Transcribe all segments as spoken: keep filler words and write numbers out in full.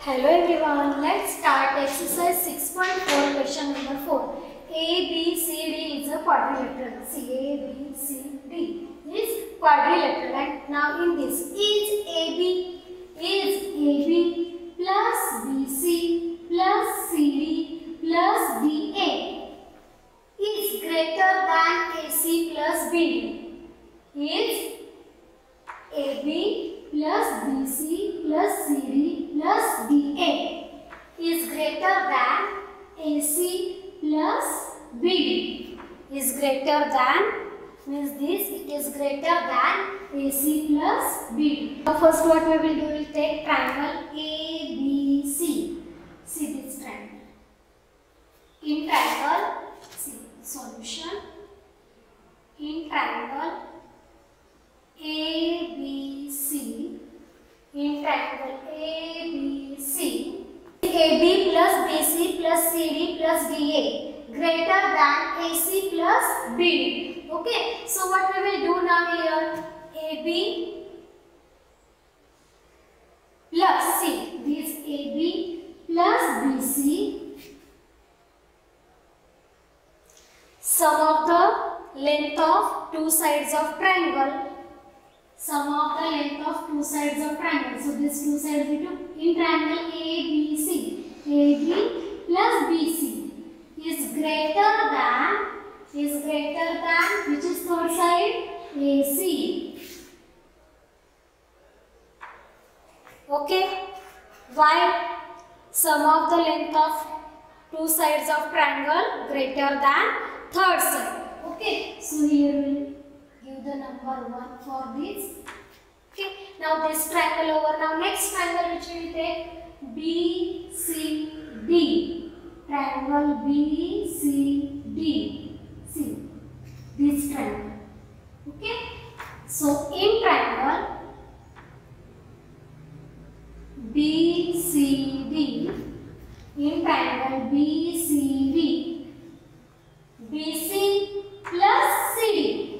Hello everyone, let's start exercise six point four question number four. A, B, C, D is a quadrilateral. C, A, B, C, D is quadrilateral. And now in this, is A, B, is A, B plus B, C plus C, D plus D, A is greater than A, C plus B, D. Is A, B plus B, C plus C, D plus D, A is greater than A, C plus B, D. Is greater than means this, it is greater than A, C plus B, D. Now first what we will do, we will take triangle A, B, C. See this triangle. In triangle, see solution. In triangle A, B, C, in triangle A, B, C, A, B plus B, C plus C, D plus D, A greater than A, C plus B, D. Okay, so what we will do now here, A, B plus C, this A, B plus B, C, sum of the length of two sides of triangle. Sum of the length of two sides of triangle. So this two sides we took in triangle A, B, C. A, B plus B, C is greater than, is greater than, which is third side? A, C. Okay. Why? Sum of the length of two sides of triangle greater than third side. Okay. So here we will give the number one for this. Okay, now this triangle over. Now next triangle which we will take, B, C, D. Triangle B, C, D. See this triangle. Okay, so in triangle B, C, D, in triangle B, C, D, B, C plus C, D.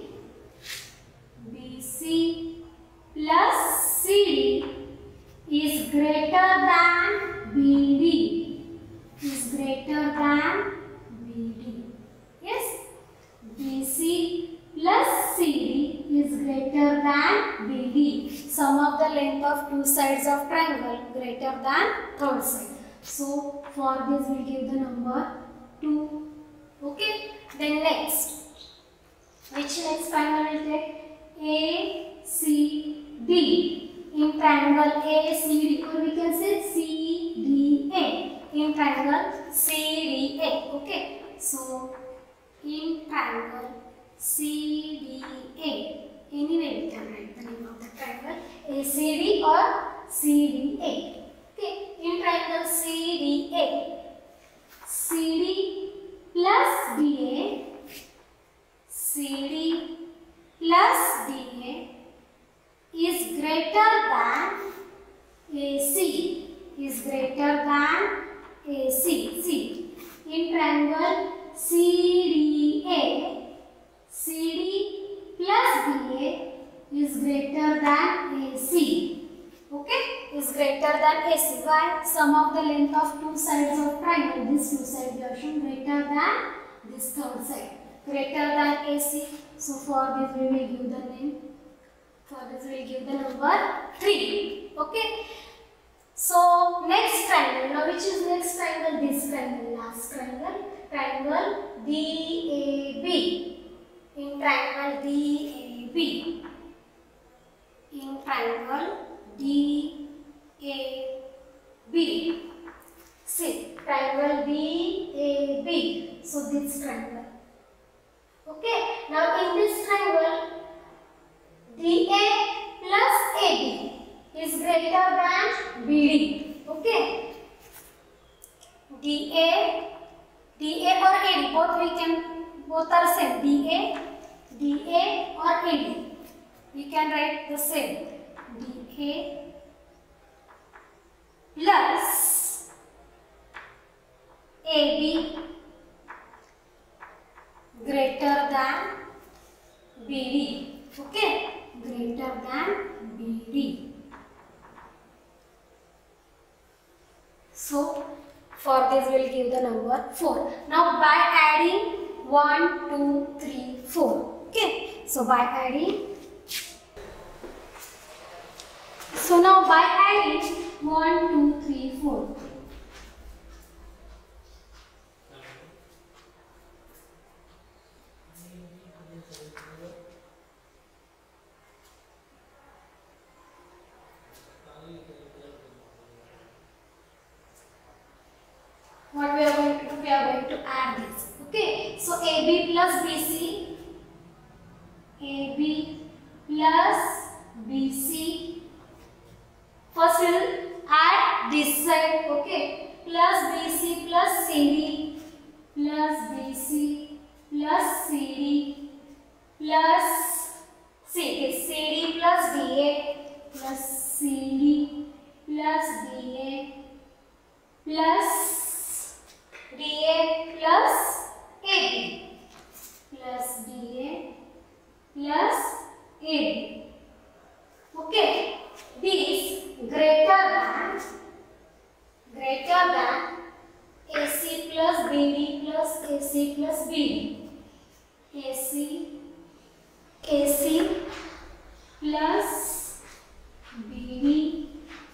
B, C plus C, D is greater than B, D. Is greater than B, D. Yes? B, C plus C, D is greater than B, D. Sum of the length of two sides of triangle greater than third side. So for this we give the number two. Okay? Then next. Which next triangle will take? A, C, D. In triangle A, C, D, or we can say C, D, A. In triangle C, D, A. Okay. So in triangle C, D, A. Anyway we can write the name of the triangle A, C, D or C, D, A. Okay. In triangle C, D, A. C, D plus D, A. C, D plus D, A is greater than A, C. Is greater than A, C. See, in triangle C, D, A, C, D plus D, A is greater than A, C. Okay, is greater than A, C. Why? Sum of the length of two sides of triangle. This two sides we have shown greater than this third side. Greater than A, C. So for this we will give the name. For this we will give the number three. Okay. So next triangle. Now which is next triangle? This triangle. Last triangle. Triangle D A B. In triangle D A B. In triangle D A B. See, triangle D A B. So this triangle. Okay, now in this triangle, D A plus A B is greater than B D. Okay, D A, D A or A D, both we can, both are same. D A, D A or A D, we can write the same. D A plus A B greater than B D. Okay, greater than B D. for this we will give the number four. Now by adding one, two, three, four. Okay. So by adding. So now by adding one, two, three, four. What we are going to do? We are going to add this. Okay. So A B plus B C. A B plus B C. First we will add this side. Okay. Plus B C plus C D. Plus B C plus C D. Plus C D. C D plus D A. Plus C D plus D A. Plus D A plus A B plus D A plus A B. Okay, these greater than greater than A C plus B D plus A C plus B D. A C A C plus B D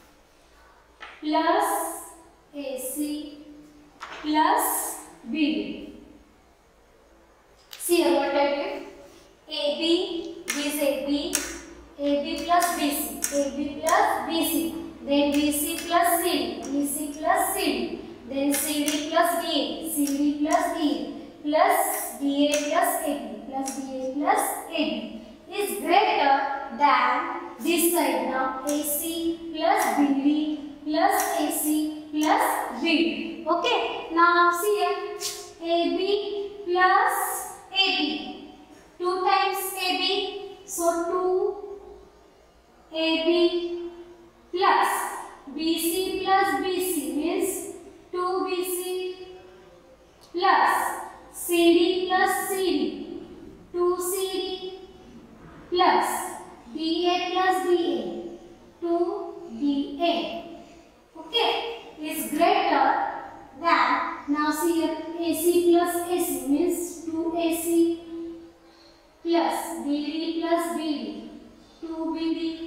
plus A C plus B D. See here what I did. A B, this A B, A B plus B C, A B plus B C, then B C plus C D, B C plus C D, then C D plus D A, C D plus D A, plus D A plus A B, plus D A plus A B is greater than this side. Now A C plus B D plus A C plus B D. Okay, now see here. A B plus A B. two times A B. So two A B plus B C plus B C means two B C plus C D plus C D. two C D plus D A plus D A. two D A. Okay, is greater than, now see here, A C plus A C means two A C plus B D plus B D, two B D.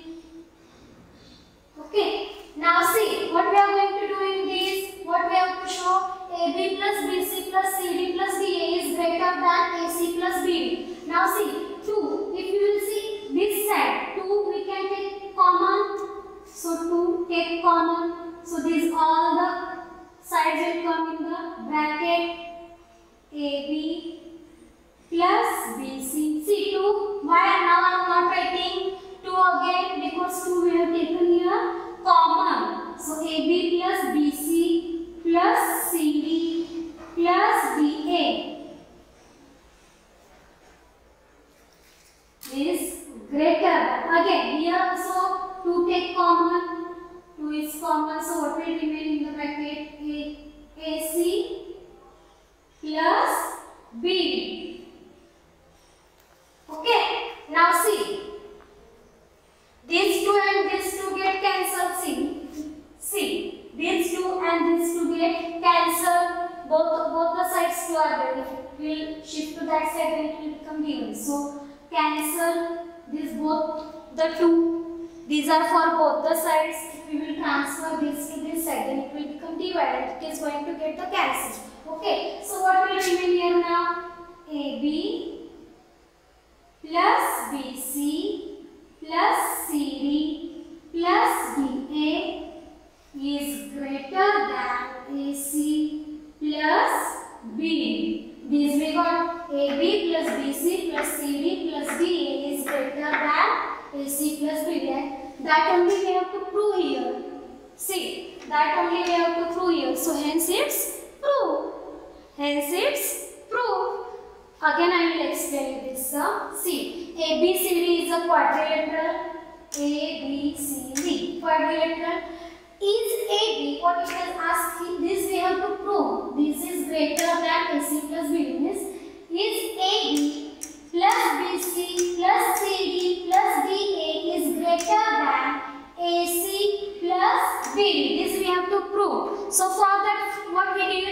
Okay, now see what we are going to do in this. What we have to show, A B plus B C plus C D plus D A is greater than A C plus B D. Now see, two, if you will see this side, two we can take common. So two take common. So these all the sides will come in the bracket. A B plus B C. See two. Why now I am not writing two again? Because two we have taken here common. So A B plus B C plus C D plus D A is greater than. Again here also two take common. two is common. So what will remain in the bracket? A, A C plus B D. Okay. Now see. These two and these two get cancelled. See. See. These two and these two get cancelled. Both, both the sides two are there. If we will shift to that side, then it will become given. So cancel these both the two. These are for both the sides. If we will transfer this to this side, then it will become divided. It is going to get the cancel. Okay. So what will remain here now? A B plus B C plus C D plus D A is greater than A C plus B D. This we got A B plus B C plus C D plus D A is greater than A C plus B D. And that only we have to prove here. See, that only we have to prove here. So hence it's proof. Hence it's proof. Again I will explain this. Uh, see, A B C D is a quadrilateral. A B C D quadrilateral. Is A B, what it has asked, this we have to prove. This is greater than A C plus B D. Means is A B plus B C plus C D plus D A is greater than A C plus B D. This we have to prove. So for that, what we did?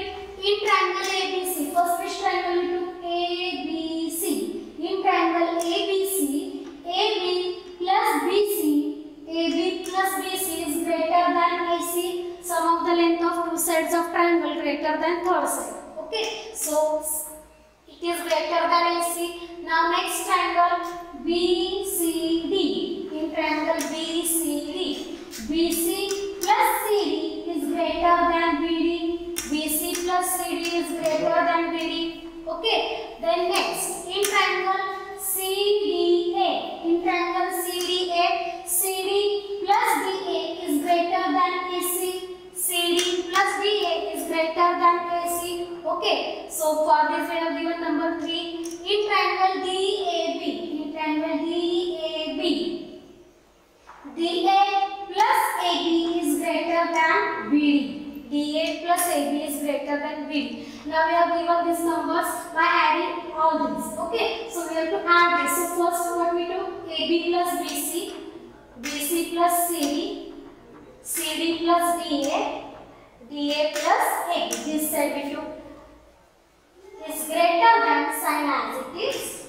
greater than third side. Okay, so it is greater than A C. Now next triangle B C D. In triangle B C D, B C plus C D is greater than B D. B C plus C D is greater than B D. Okay. Then next in triangle C D A. In triangle C D A, C D plus D A is greater than A C. C D plus D A is greater than A C. Okay. So for this we have given number three. In triangle D A B. In triangle D A B, D A plus A B is greater than B D. D A plus A B is greater than B D. Now we have given these numbers by adding all these. Okay, so we have to add this. So first what we do? A B plus B C, B C plus C D, C D plus D A, D A plus A B. This side we do is greater than, sign as it is.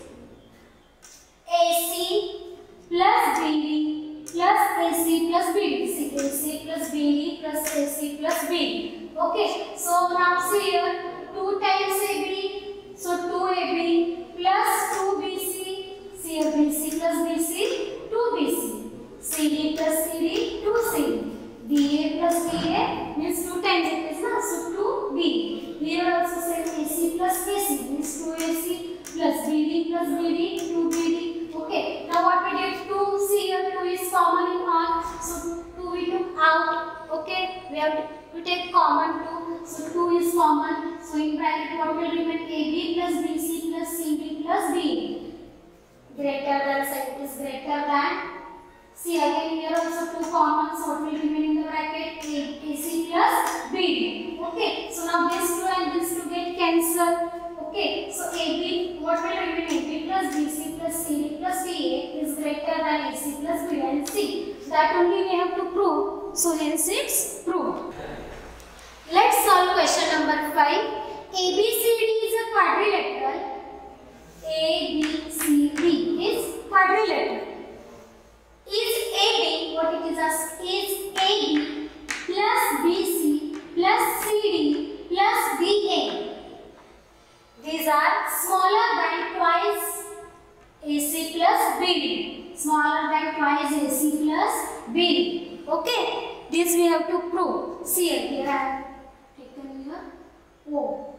A C plus B D plus A C plus B D. A C plus B D plus A C plus B D. Okay, so now see here two times A B D. So two A B D plus two B C. See here B C plus B C, two B C. C D plus C D, two C D. D A plus D A means two times it is na, so two B D. Here also same A C plus A C means two A C plus B D plus B D, two B D. Okay, now what we did, two, see here two is common in all, so two we took out. Okay, we have to, we take common two, so two is common. So in bracket what will remain? A B plus B C plus C D plus D A. Greater than, so it is greater than. See again here also two common, so what will remain in the bracket? A, A C plus B D. Okay, so now this two and this two get cancelled. Okay, so A B, what will remain? A B plus B C plus C D plus D A is greater than A C plus B D and C. That only we have to prove. So hence it's proved. Let's solve question number five. A B C D is a quadrilateral. A B C D is quadrilateral. Is A B, what it is asked, is A B plus B C plus C D plus D A. These are smaller than twice A C plus B D. Smaller than twice A C plus B D. Okay, this we have to prove. See here, here I have taken here O.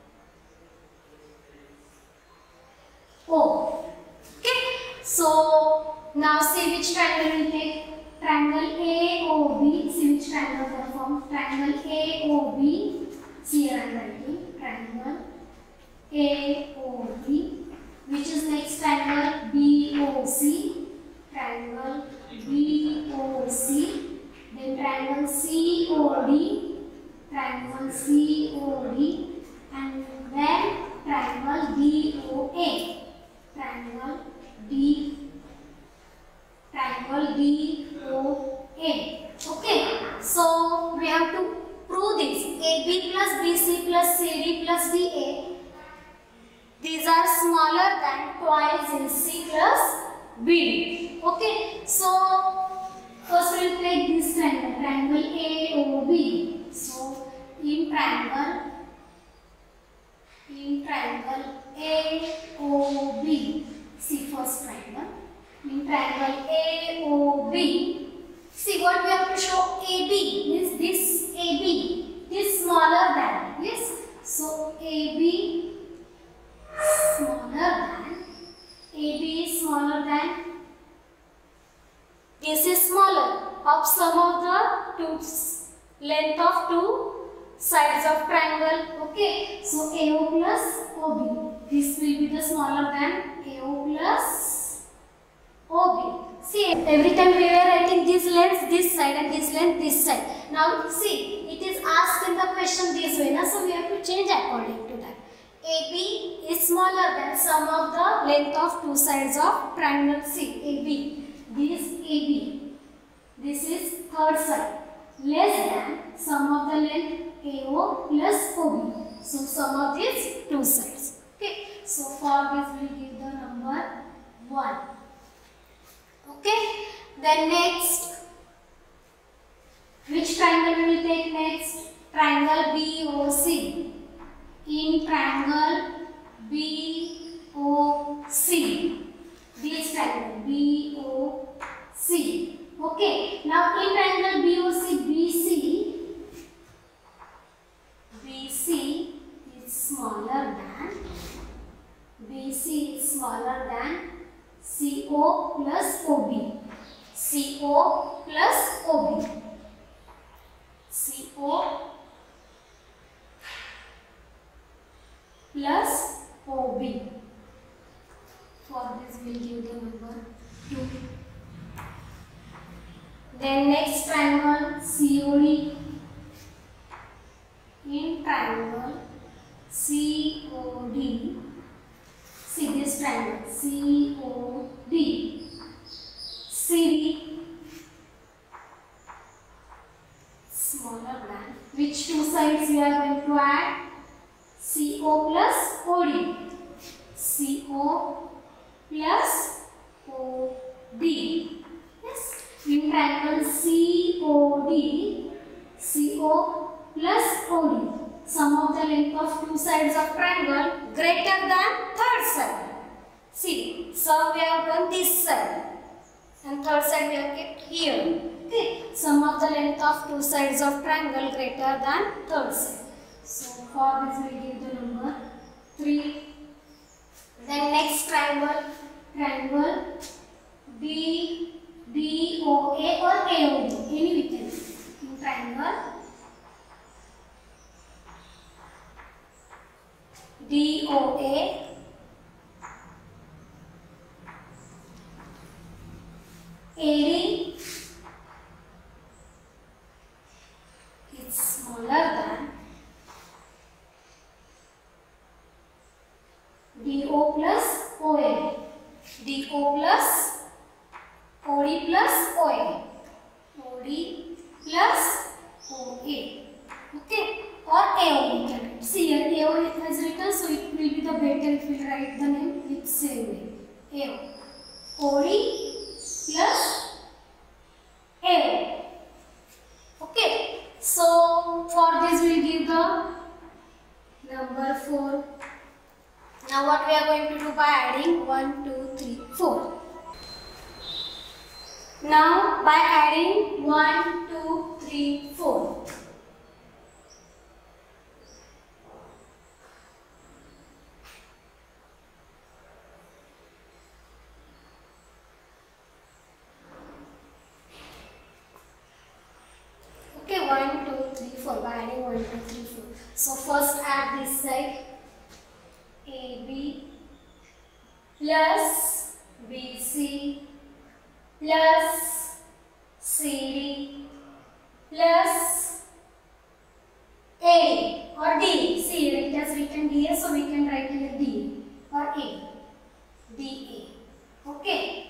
O. Okay, so now see which triangle we take. Triangle A O B. See which triangle we form. Triangle A O B. See here I am writing. Triangle A O B. Which is next triangle? B O C. Triangle B O C. Then triangle C O D. Triangle C O D. And then triangle D O A. Triangle D. Triangle D O A. Okay. So we have to prove this. A B plus B C plus C D plus D A. These are smaller than twice A C plus B D. Okay. So first we will take this triangle. Triangle A O B. So in triangle, in triangle A O B. See first triangle. In triangle A O B, see what we have to show. A B means this A B, this smaller than, yes. So A B smaller than, A B is smaller than, this is smaller of sum of the two length of two sides of triangle. Okay, so A O plus O B, this will be the smaller than A O plus O B. See, every time we are writing this length this side and this length this side. Now see, it is asked in the question this way, na? So we have to change according to that. A B is smaller than sum of the length of two sides of triangle C. A B. This A B. This is third side. Less than sum of the length A O plus O B. So sum of these two sides. Okay. So for this we will give the number one. Okay, then next, which triangle we will take next? triangle B O C. In triangle B O C. This triangle B O C. Okay. Now in triangle B O C, B C. B C is smaller than. B C is smaller than C O plus O B. C O plus O B. C O plus O B. For this we will give the number two. Then next triangle C O D. In triangle C O D, see this triangle C O D, C D smaller than. Which two sides we are going to add? C O plus O D. C O plus O D. Yes. In triangle C O D, C O plus O D. Sum of the length of two sides of triangle greater than third side. See, so we have done this side and third side we have kept here. Okay, sum of the length of two sides of triangle greater than third side. So for this we give the number three. Then next triangle, triangle D, D O A or A O D, any we can. In triangle D O A, A D is smaller than. D O plus O A. D O plus O D plus O A. O D plus O A. Okay. Or A O D. See here A O D has written, so it will be the better if we write the name with same way. A O D. O D plus A O D. Okay. So for this we will give the number four. Now what we are going to do by adding one, two, three, four. Now by adding one, two, three, four. Okay, one, two, three, four. By adding one, two, three, four. So first add this side. A B plus B C plus C D plus A D or D. See here it has written D A, so we can write here D or A. D A. Okay.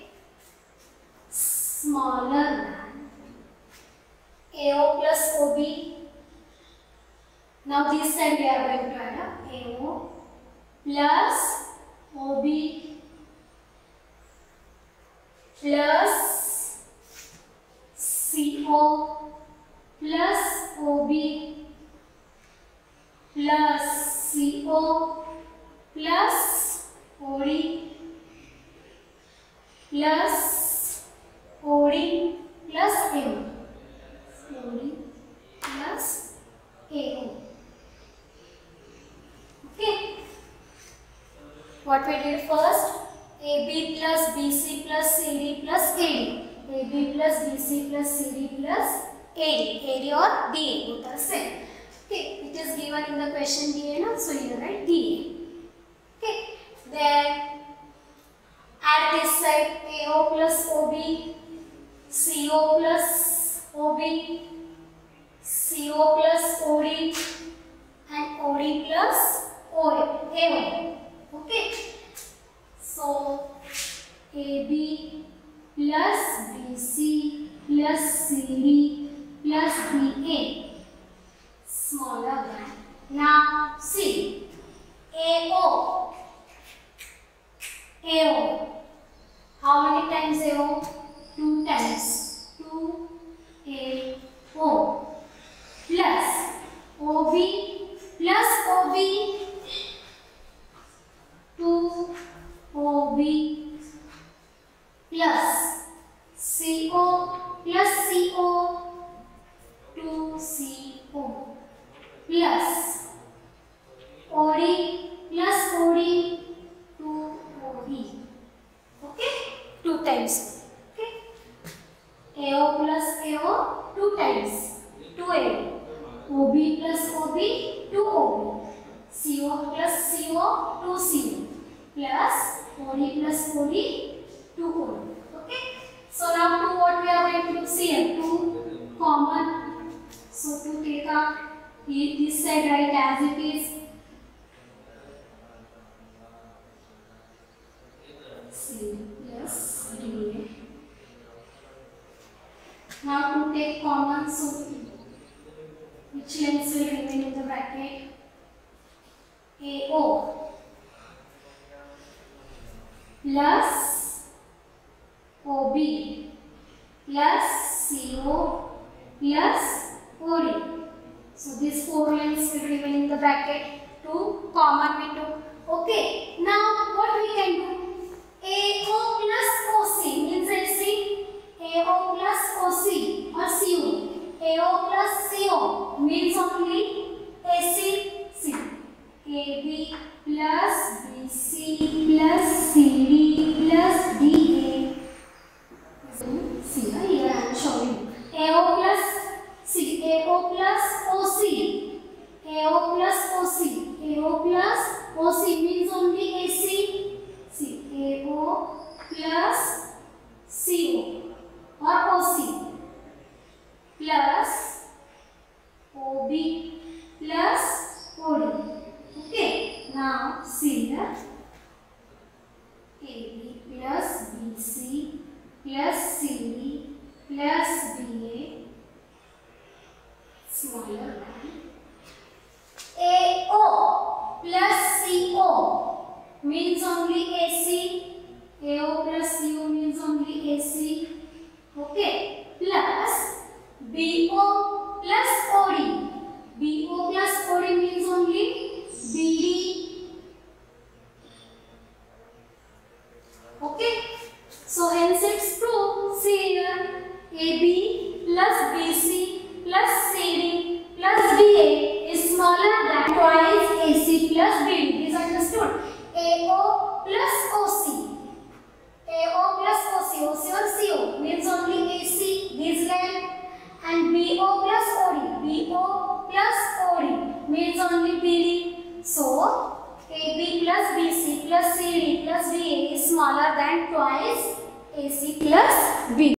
Smaller than A O plus O B. Now this side we are going to add A O plus O B plus C O plus O B plus C O plus O D plus O D plus A O. O D plus A O. Okay. What we did first? A B plus B C plus C D plus A D. A B plus B C plus C D plus A D. A D or D A, both are same. Okay, it is given in the question D A, no? So you write D A. Okay, then add this side A O plus O B, C O plus O B, C O plus O D, and O D plus O A. Okay, so A B plus B C plus C D plus B A smaller than. Now see A O. A O. How many times A O? Two times. two A O plus O A O plus A O two times, two A O. O B plus O B, two O B. C O plus C O, two C O. Plus O D plus O D, two O D. Okay. So now two what we are going to see here? two common. So to take out this side, right as it is. C plus D A. Now to take common, so which lengths will remain in the bracket? A O plus O B plus C O plus O D. So these four lengths will remain in the bracket. Two common we took. Okay. Now what we can do? A O plus O C means A C. A O plus O C or C O. A O plus C O means only A C. C. A B plus B C plus C D plus D A. See, here I am showing. A O plus C. A O plus O C. A O plus O C. A O plus O C means only A C. C. A O plus C O or O C plus O B plus O D. Okay. Now see here. A B plus B C plus C D plus D A smaller than A O plus C O means only A C. A O plus C O means only A C. Okay. Plus B O plus O D. B O plus O D means only B D. Okay. So hence it's true. See here. A B plus B C plus C D plus D A is smaller than twice A C plus B D. Is understood? A O plus O C. A O plus O C. O C or C O means only A C. This length. And B O plus O D. B O plus O D means only B D. So A B plus B C plus C D plus D A is smaller than twice A C plus B D.